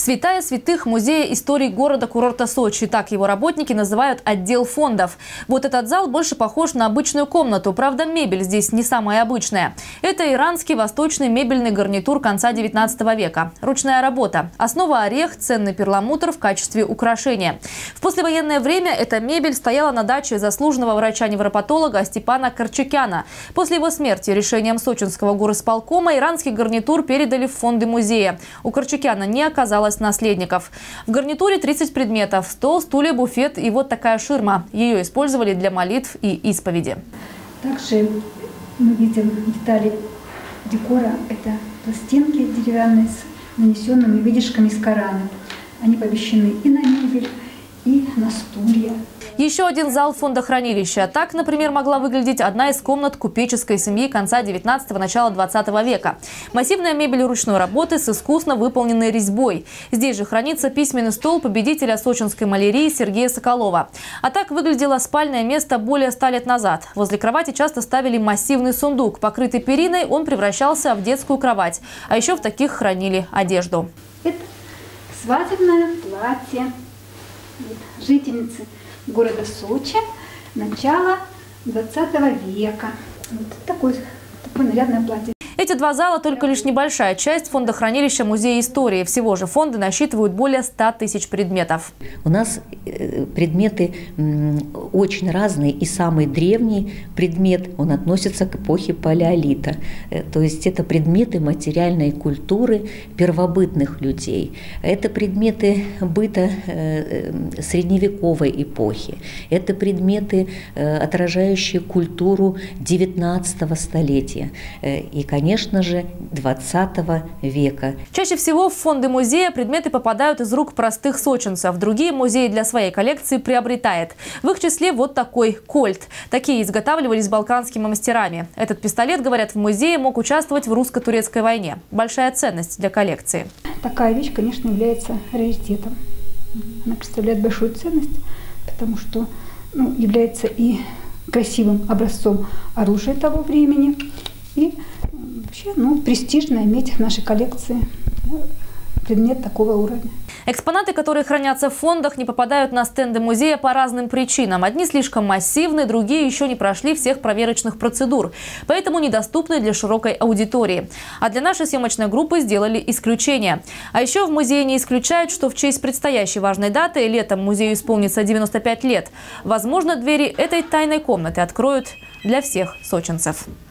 Святая святых музея истории города-курорта Сочи. Так его работники называют отдел фондов. Вот этот зал больше похож на обычную комнату. Правда, мебель здесь не самая обычная. Это иранский восточный мебельный гарнитур конца 19 века. Ручная работа. Основа орех, ценный перламутр в качестве украшения. В послевоенное время эта мебель стояла на даче заслуженного врача-невропатолога Степана Корчукяна. После его смерти решением сочинского горисполкома иранский гарнитур передали в фонды музея. У Корчукяна не оказалось наследников. В гарнитуре 30 предметов: стол, стулья, буфет и вот такая ширма. Ее использовали для молитв и исповеди. Также мы видим детали декора. Это пластинки деревянные с нанесенными выдержками из Корана. Они помещены и на мебель, и на стулья. Еще один зал фондохранилища. Так, например, могла выглядеть одна из комнат купеческой семьи конца 19-го, начала 20 века. Массивная мебель ручной работы с искусно выполненной резьбой. Здесь же хранится письменный стол победителя сочинской малярии Сергея Соколова. А так выглядело спальное место более 100 лет назад. Возле кровати часто ставили массивный сундук. Покрытый периной, он превращался в детскую кровать. А еще в таких хранили одежду. Это свадебное платье жительницы города Сочи начала 20 века. Вот такое нарядное платье. Эти два зала только лишь небольшая часть фондохранилища Музея истории. Всего же фонды насчитывают более 100 тысяч предметов. У нас предметы очень разные. И самый древний предмет, он относится к эпохе палеолита. То есть это предметы материальной культуры первобытных людей. Это предметы быта средневековой эпохи. Это предметы, отражающие культуру 19 столетия. И, конечно же, 20 века. Чаще всего в фонды музея предметы попадают из рук простых сочинцев. Другие музеи для своей коллекции приобретает. В их числе вот такой кольт. Такие изготавливались балканскими мастерами. Этот пистолет, говорят, в музее мог участвовать в русско-турецкой войне. Большая ценность для коллекции. Такая вещь, конечно, является раритетом. Она представляет большую ценность, потому что является и красивым образцом оружия того времени. И вообще, престижно иметь в нашей коллекции предмет такого уровня. Экспонаты, которые хранятся в фондах, не попадают на стенды музея по разным причинам. Одни слишком массивны, другие еще не прошли всех проверочных процедур, поэтому недоступны для широкой аудитории. А для нашей съемочной группы сделали исключение. А еще в музее не исключают, что в честь предстоящей важной даты, летом музею исполнится 95 лет, возможно, двери этой тайной комнаты откроют для всех сочинцев.